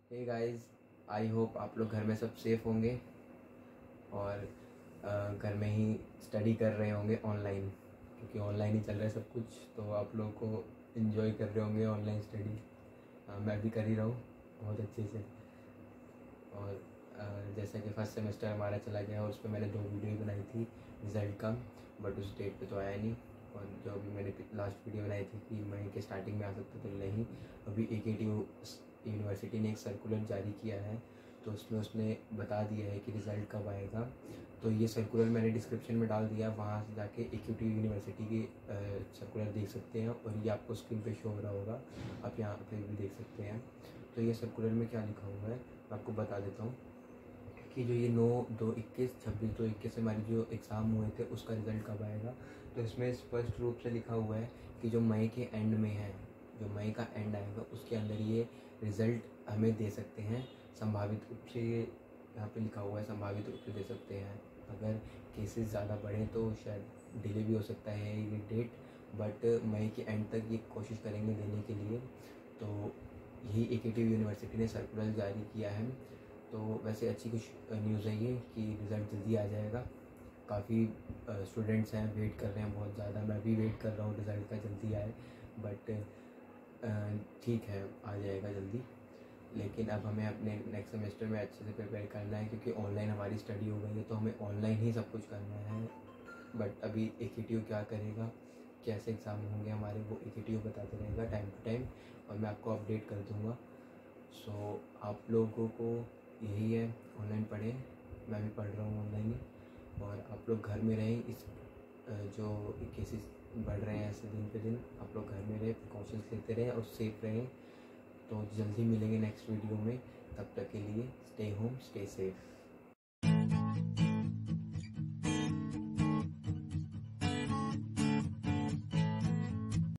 Hey guys, I hope आप लोग घर में सब सेफ होंगे और घर में ही स्टडी कर रहे होंगे ऑनलाइन, क्योंकि ऑनलाइन ही चल रहा है सब कुछ। तो आप लोगों को इन्जॉय कर रहे होंगे ऑनलाइन स्टडी। मैं भी कर ही रहा हूँ बहुत अच्छे से। और जैसा कि फर्स्ट सेमेस्टर हमारा चला गया और उस पर मैंने 2 वीडियो बनाई थी रिज़ल्ट का, बट उस डेट पे तो आया नहीं। और जो अभी मैंने लास्ट वीडियो बनाई थी कि मई के स्टार्टिंग में आ सकता तो नहीं। अभी AKTU यूनिवर्सिटी ने एक सर्कुलर जारी किया है, तो उसमें उसने बता दिया है कि रिज़ल्ट कब आएगा। तो ये सर्कुलर मैंने डिस्क्रिप्शन में डाल दिया, वहाँ से जाके AKTU यूनिवर्सिटी की सर्कुलर देख सकते हैं। और ये आपको स्क्रीन पे शो हो रहा होगा, आप यहाँ पे भी देख सकते हैं। तो ये सर्कुलर में क्या लिखा हुआ है मैं आपको बता देता हूँ कि जो ये 9/2/21 26/2/21 से हमारी जो एग्ज़ाम हुए थे उसका रिज़ल्ट कब आएगा। तो इसमें स्पष्ट रूप से लिखा हुआ है कि जो मई के एंड में है, जो मई का एंड आएगा उसके अंदर ये रिज़ल्ट हमें दे सकते हैं। संभावित रूप से ये यहाँ पे लिखा हुआ है, संभावित रूप से दे सकते हैं। अगर केसेस ज़्यादा बढ़े तो शायद डिले भी हो सकता है ये डेट, बट मई के एंड तक ये कोशिश करेंगे देने के लिए। तो यही AKTU यूनिवर्सिटी ने सर्कुलर जारी किया है। तो वैसे अच्छी कुछ न्यूज़ है ये कि रिज़ल्ट जल्दी आ जाएगा। काफ़ी स्टूडेंट्स हैं, वेट कर रहे हैं बहुत ज़्यादा। मैं भी वेट कर रहा हूँ रिज़ल्ट का जल्दी आए, बट ठीक है आ जाएगा जल्दी। लेकिन अब हमें अपने नेक्स्ट सेमेस्टर में अच्छे से प्रिपेयर करना है, क्योंकि ऑनलाइन हमारी स्टडी हो गई है तो हमें ऑनलाइन ही सब कुछ करना है। बट अभी AKTU क्या करेगा, कैसे एग्ज़ाम होंगे हमारे, वो AKTU बताते रहेगा टाइम टू टाइम, और मैं आपको अपडेट कर दूँगा। सो आप लोगों को यही है, ऑनलाइन पढ़ें। मैं भी पढ़ रहा हूँ ऑनलाइन ही। और आप लोग घर में रहें। इस जो केसेस बढ़ रहे हैं ऐसे दिन पे दिन, आप लोग घर में रहें, प्रिकॉशंस लेते रहें और सेफ रहें। तो जल्दी मिलेंगे नेक्स्ट वीडियो में। तब तक के लिए स्टे होम, स्टे सेफ।